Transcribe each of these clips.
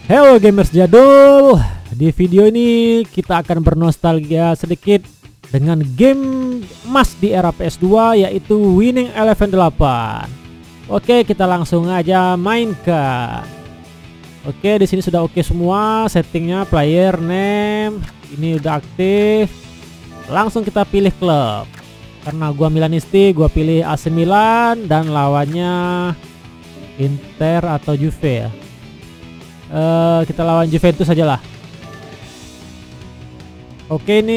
Halo gamers jadul, di video ini kita akan bernostalgia sedikit dengan game emas di era PS2 yaitu Winning Eleven 8. Oke, kita langsung aja mainkan. Oke, di sini sudah oke semua settingnya, player name ini udah aktif. Langsung kita pilih klub. Karena gua Milanisti, gua pilih AC Milan dan lawannya Inter atau Juve ya. Kita lawan Juventus saja lah. Oke, ini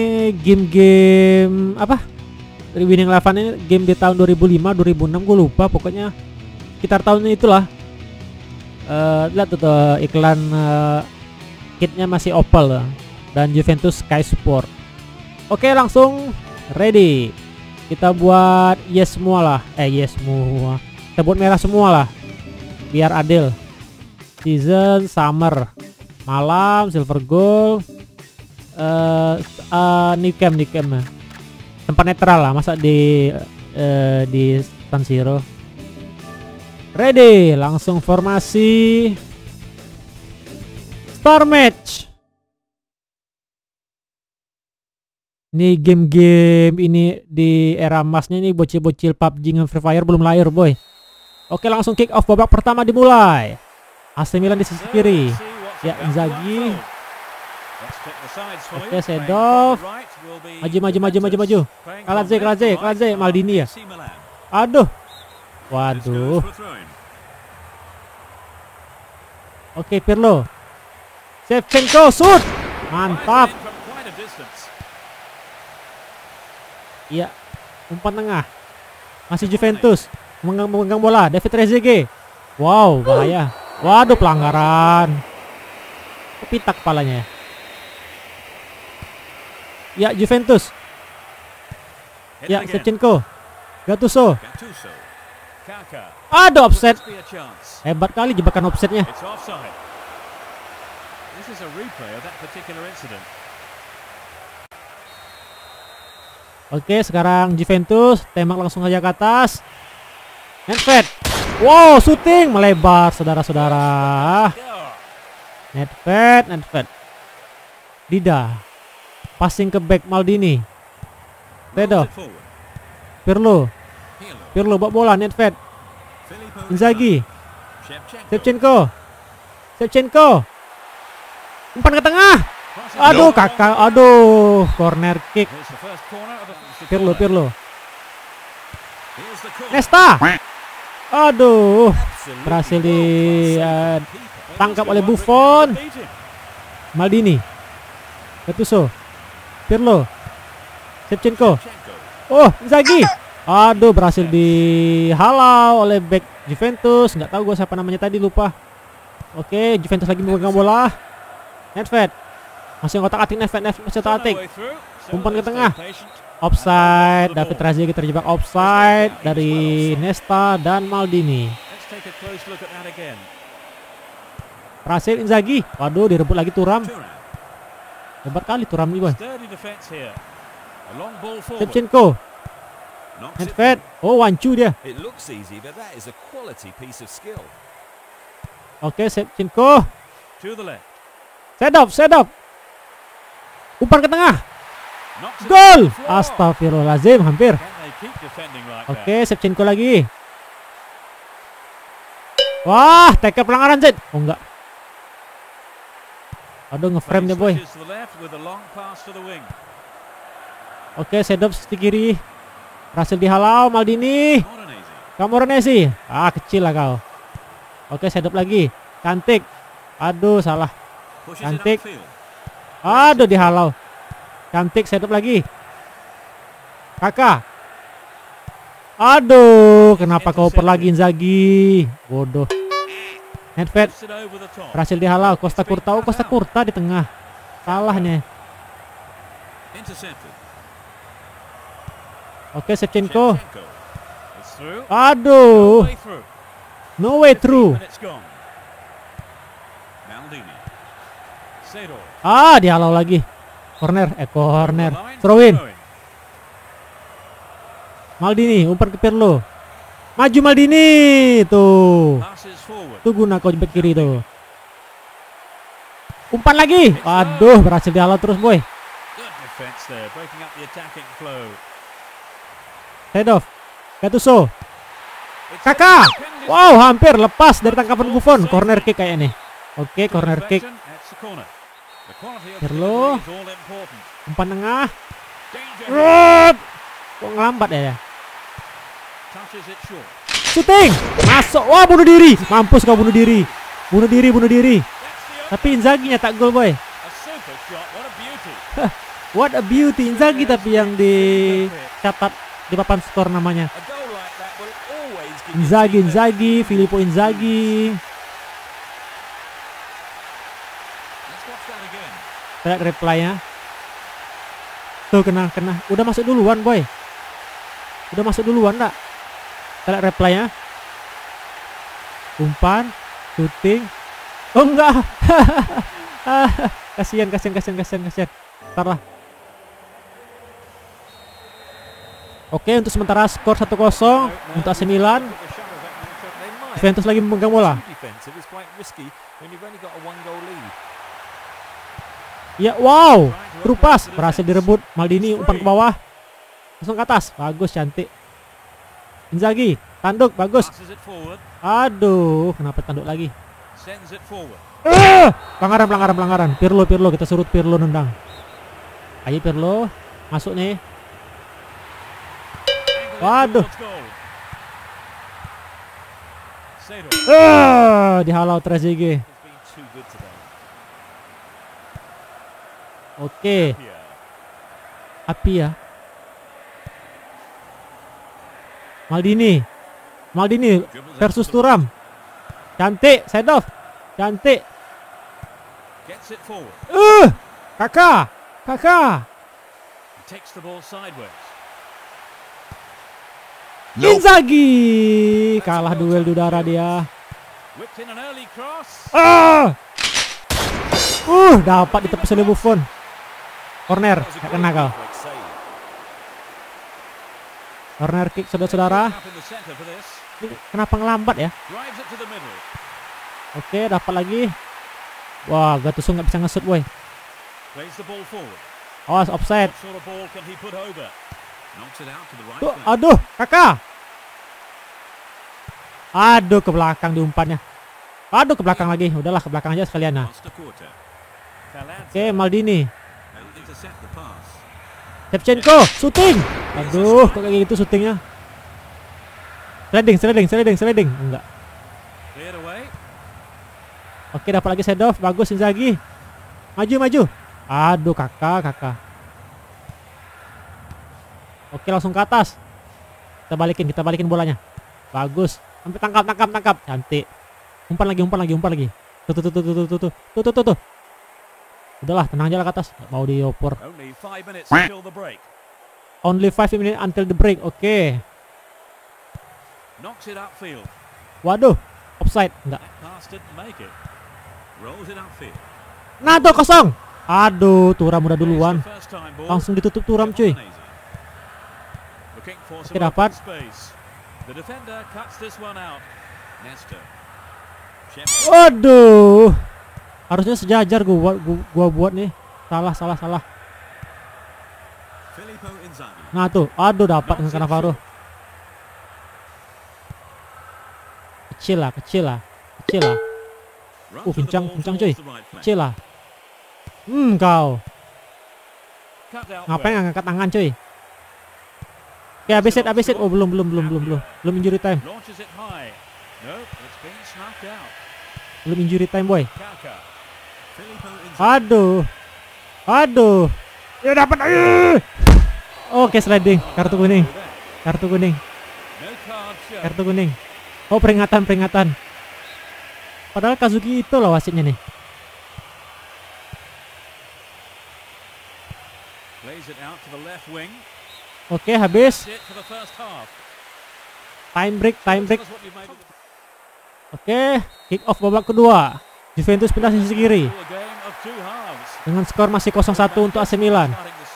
game apa? Winning Eleven ini game di tahun 2005, 2006 gue lupa, pokoknya sekitar tahunnya itulah. Lihat tuh iklan kitnya masih Opel dan Juventus Sky Sport. Oke, langsung ready. Kita buat yes semua lah. Yes semua. Kita buat merah semua lah. Biar adil. Season, summer, malam, silver gold, new camp tempat netral lah, masa di San Siro. Ready, langsung formasi star match. Ini game-game ini di era emasnya, ini bocil-bocil PUBG dan Free Fire belum lahir boy. Oke, langsung kick off, babak pertama dimulai. AC Milan di sisi kiri, ya Inzaghi. Oke, Sedov. Maju. Kaladze, Maldini ya. Aduh. Waduh. Oke, Pirlo. Shevchenko shoot. Mantap. Iya, umpan tengah. Masih Juventus memegang bola. David Trezeguet. Wow, bahaya. Waduh, pelanggaran. Kepitak kepalanya. Ya, Juventus. Ya, Shevchenko. Gattuso. Aduh, offset. Hebat kali jebakan offsetnya. Oke, sekarang Juventus tembak langsung aja ke atas. Nedved. Wow, shooting melebar saudara-saudara. Nedved. Dida. Passing ke back Maldini. Tedo. Pirlo bawa bola, Nedved. Inzaghi. Shevchenko. Umpan ke tengah. Aduh, kakak. Aduh, corner kick. Pirlo. Nesta. Aduh, berhasil ditangkap oleh Buffon. Maldini. Gattuso. Pirlo. Shevchenko. Oh, Inzaghi. Aduh, berhasil dihalau oleh back Juventus. Nggak tahu gue siapa namanya tadi, lupa. Oke, Juventus lagi memegang bola. Nedved. Masih ngotak-atik Nedved masih ngotak-atik. Umpan ke tengah. Offside, David Trezeguet terjebak offside dari Nesta dan Maldini. Berhasil Inzaghi. Waduh, direbut lagi Thuram. Hebat kali Thuram nih boy. Shevchenko. Nedved. Oh, wancu dia. Oke, Shevchenko. Sedov. Umpan ke tengah. Gol. Astagfirullahaladzim, hampir. Oke, Shevchenko lagi. Wah, tackle pelanggaran Z. Oh enggak. Aduh, ngeframe dia boy. Oke, Sedov sisi kiri. Berhasil dihalau Maldini. Camoranesi. Kecil lah kau. Oke, Sedov lagi. Cantik. Aduh, salah. Cantik. Aduh, dihalau. Cantik, Sedov lagi. Kakak. Aduh, kenapa kau oper lagi Inzaghi? Bodoh. Nedved. Berhasil dihalau. Costa Curta di tengah. Salahnya. Oke, Shevchenko. Aduh. No way through. Dihalau lagi. Corner. Throw in. Maldini, umpan ke Pirlo. Maju Maldini. Tuh guna kau back kiri tuh. Umpan lagi. Aduh, berhasil dihalau terus, boy. Seedorf. Gattuso. Kakak. Wow, hampir lepas dari tangkapan Buffon. Corner kick kayaknya nih. Oke, corner kick. Pirlo. Umpan tengah. Kok ngelambat ya? Shooting. Masuk. Wah, bunuh diri. Mampus kau bunuh diri. Bunuh diri. Tapi Inzaghi nyetak gol, boy. What a beauty. Inzaghi tapi yang dicatat di papan skor namanya. Inzaghi, Filippo Inzaghi. Lihat reply-nya. Tuh kena. Udah masuk duluan, boy. Udah masuk duluan enggak? Lihat reply-nya. Umpan, shooting. Oh enggak. Kasihan. Ntar lah. Oke, untuk sementara skor 1-0 untuk AC Milan. Juventus lagi memegang bola. Ya, wow. Terupas berhasil direbut. Maldini umpan ke bawah. Langsung ke atas. Bagus, cantik. Inzaghi, tanduk, bagus. Aduh, kenapa tanduk lagi? Pelanggaran. Pirlo, kita surut Pirlo nendang. Ayo Pirlo, masuk nih. Waduh. Dihalau Trezeguet. Oke. Apia. Maldini versus Thuram. Cantik, Seedorf. Cantik. Kakak. Inzaghi kalah duel di udara dia. Dapat ditepis oleh Buffon. Corner, gak kena kau. Corner kick, saudara-saudara. Kenapa ngelambat ya? Oke, dapat lagi. Wah, Gattuso nggak bisa ngesut, boy. Awas, offside. Tuh, aduh, kakak. Aduh, ke belakang diumpannya. Aduh, ke belakang lagi. Udahlah, ke belakang aja sekalian. Nah. Oke, Maldini. Shevchenko, shooting. Aduh, kok kayak gitu syutingnya. Sliding. Enggak. Oke, dapat lagi Seedorf. Bagus Inzaghi. Maju. Aduh, kakak. Oke, langsung ke atas. Kita balikin bolanya. Bagus. Sampai tangkap. Cantik. Umpan lagi. Tuh. Udahlah, tenang aja lah ke atas. Gak mau dioper. Only 5 minutes until the break. Oke. Waduh, offside. Enggak. Nah, tuh kosong. Aduh, Thuram udah duluan. Langsung ditutup Thuram, cuy. Oke, dapat. Waduh. Harusnya sejajar gua buat nih. Salah. Nah, tuh. Aduh, dapat dengan Cannavaro. Kecil lah. Kencang cuy. Kecil lah. Kau. Ngapain nggak ngangkat tangan, cuy? Oke, habis it. Oh, belum injury time. Belum injury time, boy. Aduh. Ya dapat. Oke, sliding. Kartu kuning. Oh, peringatan. Padahal Kazuki itu loh wasitnya nih. Oke, habis. Time break. Oke, kick off babak kedua. Juventus pindah sisi kiri. Dengan skor masih 0-1 untuk AC Milan.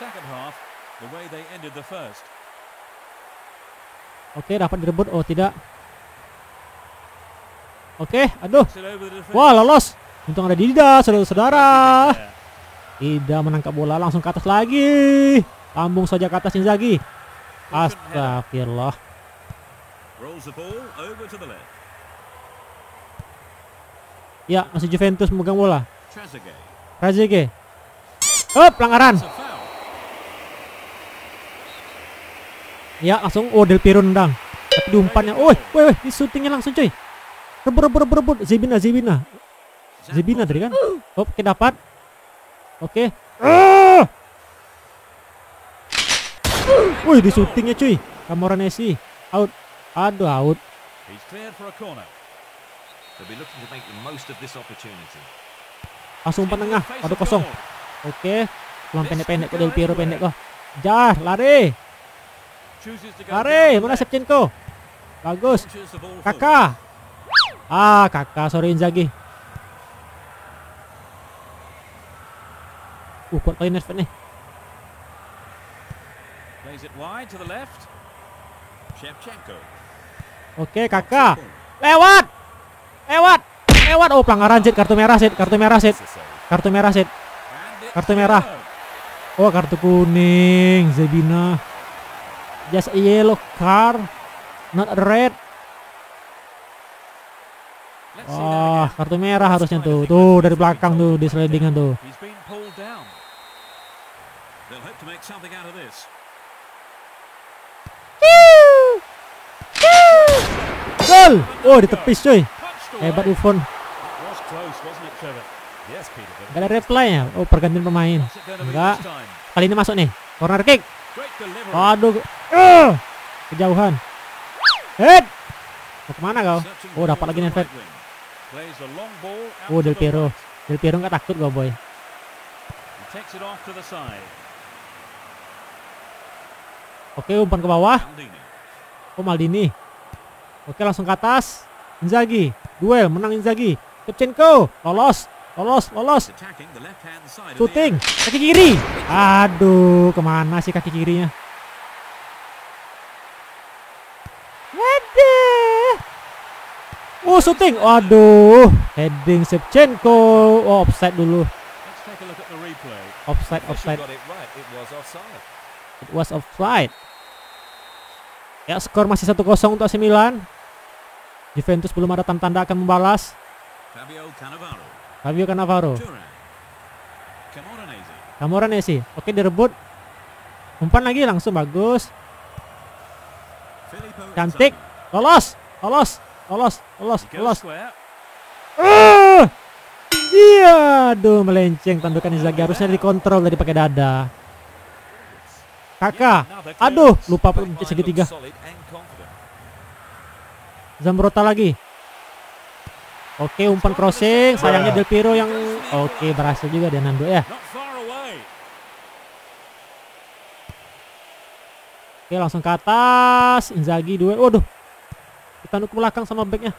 Oke, dapat direbut. Oh, tidak. Oke, aduh. Wah, lolos. Untung ada Dida, saudara-saudara. Dida menangkap bola langsung ke atas lagi. Lambung saja ke atas Inzaghi. Astagfirullah. Ya, masih Juventus memegang bola. Trezeguet. Oh, pelanggaran. Ya, langsung Del Piero nendang. Tapi diumpannya. Woi, di syutingnya langsung cuy. Rebut. Zebina tadi kan. Oke, dapat. Oke. Wih, di syutingnya cuy. Camoranesi out. Aduh, out. Langsung umpan tengah. Aduh, kosong. Oke. Peluang pendek-pendek kok Del Piero pendek kok. Jah, lari. Mana Shevchenko? Bagus. Kakak. Kakak, sorry Inzaghi. Kuat kali Nedved nih. Oke, Kakak. Lewat. Oh, pelanggaran Sid, kartu merah. Oh, kartu kuning Zebina. Just a yellow card, not a red. Kartu merah harusnya tuh. Tuh dari belakang tuh di slidingan tuh. Gol! Oh, ditepis cuy. Hebat Buffon. Gak ada reply-nya. Oh, pergantian pemain. Enggak. Kali ini masuk nih. Corner kick. Aduh. Kejauhan. Head. Mau kemana kau? Oh, dapat lagi Nedved. Oh, Del Piero nggak takut kau boy. Oke, umpan ke bawah. Oh, Maldini. Oke, langsung ke atas. Inzaghi. Duel, menang Inzaghi. Shevchenko. Lolos. Shooting. Kaki kiri. Aduh, kemana sih kaki kirinya? Oh, shooting. Waduh, heading Shevchenko. Oh, offside dulu. Offside. It was offside. Ya, skor masih 1-0 untuk AC Milan. Juventus belum ada tanda-tanda akan membalas. Fabio Cannavaro. Camoranesi. Oke, direbut. Umpan lagi langsung bagus. Cantik. Lolos. Iya, aduh melenceng tandukan Inzaghi, harusnya dikontrol tadi pakai dada. Kakak, aduh lupa segitiga. Zambrotta lagi. Oke, umpan crossing, sayangnya Del Piero yang oke berhasil juga dia nando ya. Oke, langsung ke atas. Inzaghi duel. Waduh. Ditanduk ke belakang sama backnya.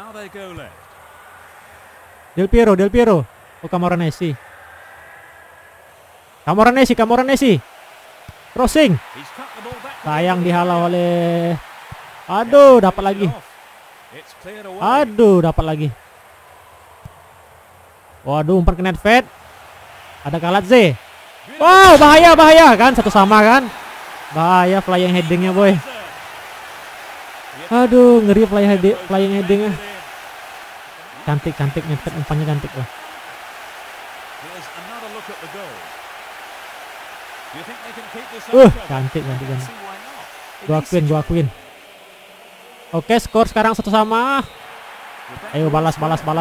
Del Piero. Oh, Camoranesi. Crossing. Sayang dihalau oleh. Aduh, dapat lagi. Waduh, umpan ke Nedved. Ada Kaladze. Wow, bahaya kan, satu sama kan. Bahaya flying headingnya boy. Aduh, ngeri flying headingnya. Cantik Nedved, umpannya cantik loh. Cantik. Gua akuin. Oke, skor sekarang 1-1. Ayo balas.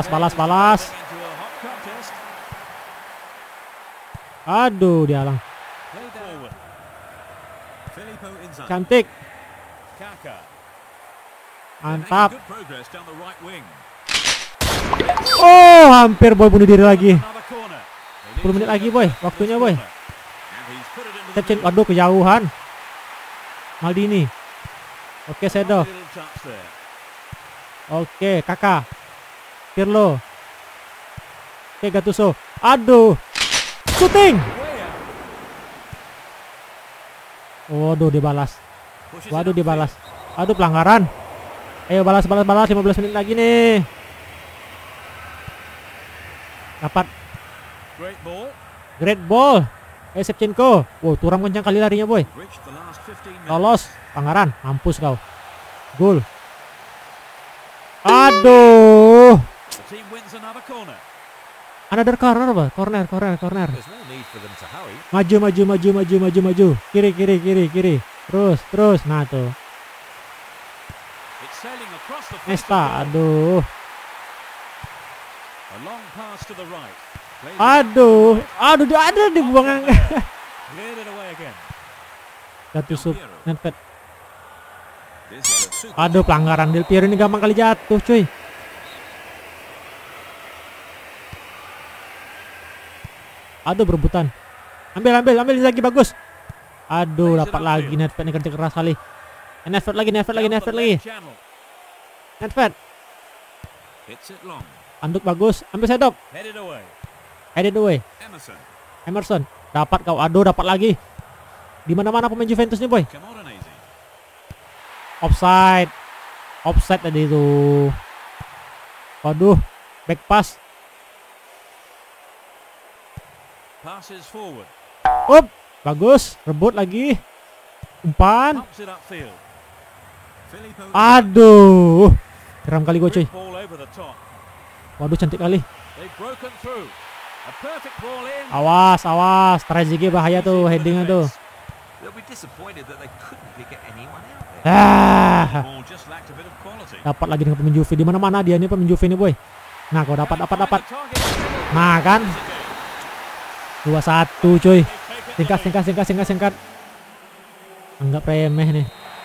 Aduh, dihalang. Cantik. Mantap. Oh, hampir boy bunuh diri lagi. 10 menit lagi boy, waktunya boy. Aduh, kejauhan. Maldini. Oke, Sedo. Oke, Kakak. Pirlo. Oke, Gattuso. Aduh. Shooting. Waduh, dibalas. Aduh, pelanggaran. Ayo balas 15 menit lagi nih. Dapat. Great ball. Shevchenko. Wow, Thuram kencang kali larinya boy. Lolos. Pelanggaran. Mampus kau. Gol. Aduh. Another corner boy. Corner. Maju. Kiri. Terus. Nah tuh. Nesta. Aduh. Ada dibuang. Gattuso, Nedved. Aduh, pelanggaran. Del Piero ini gampang kali jatuh, cuy. Aduh, berebutan. Ambil lagi bagus. Aduh, dapat lagi Nedved ini kerja keras kali. Nedved lagi. Nedved. Anduk bagus, ambil sedok. Headed away. Emerson. Dapat kau. Aduh, dapat lagi. Di mana-mana pemain Juventus nih, boy. Offside tadi itu. Waduh, back pass. Bagus, rebut lagi. Umpan. Aduh. Geram kali gue, cuy. Waduh, cantik kali. Awas. Trezeguet bahaya tuh headingnya tuh. Dapat lagi dengan pemain Juve. Di mana-mana dia nih pemain Juve nih, boy. Nah, kau dapat. Nah, kan. 2-1, cuy. Singkat. Anggap remeh nih.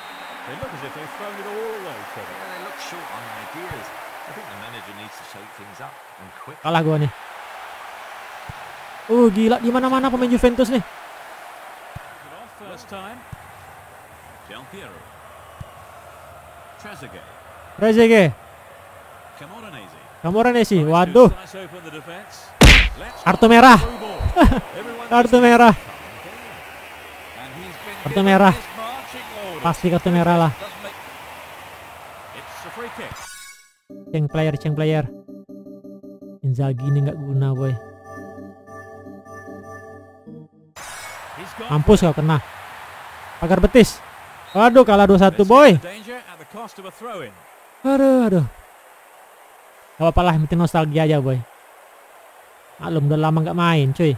Kalah gua nih. Gila, di mana-mana pemain Juventus nih. Trezeguet. Camoranesi. Waduh. Kartu merah. Kartu merah. Pasti kartu merah lah. Ceng player. Inzaghi ini nggak guna, boy. Mampus kau kena. Pagar betis. Waduh, kalah 2-1, boy. Aduh. Gak apa-apa lah, penting nostalgia aja, boy. Maklum, udah lama nggak main, cuy.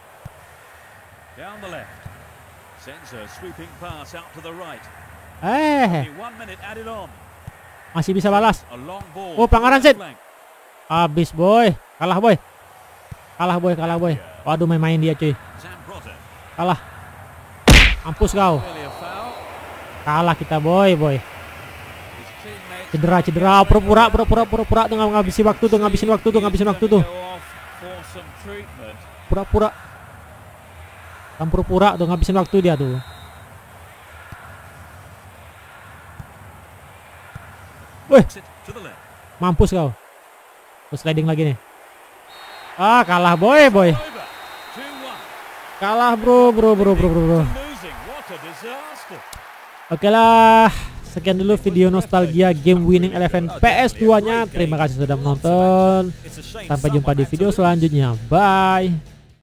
Masih bisa balas. Oh, pelanggaran set. Habis, boy. Kalah, boy. Waduh, main-main dia, cuy. Kalah. Mampus kau. Kalah kita, boy. Cedera. Pura-pura tuh ngabisin waktu tuh. Pura-pura tuh ngabisin waktu dia tuh. Wih. Mampus kau. Terus sliding lagi nih. Kalah, boy. Kalah, bro. Oke lah. Sekian dulu video nostalgia game winning 11 PS2 nya. Terima kasih sudah menonton. Sampai jumpa di video selanjutnya. Bye.